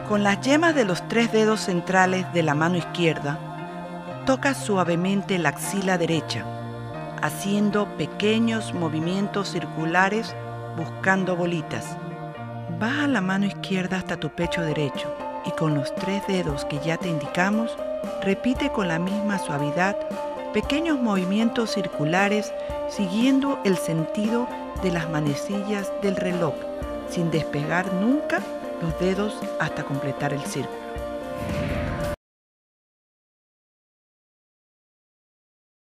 Con las yemas de los 3 dedos centrales de la mano izquierda, toca suavemente la axila derecha, haciendo pequeños movimientos circulares buscando bolitas. Baja la mano izquierda hasta tu pecho derecho y con los 3 dedos que ya te indicamos, repite con la misma suavidad pequeños movimientos circulares siguiendo el sentido de las manecillas del reloj, sin despegar nunca los dedos hasta completar el círculo.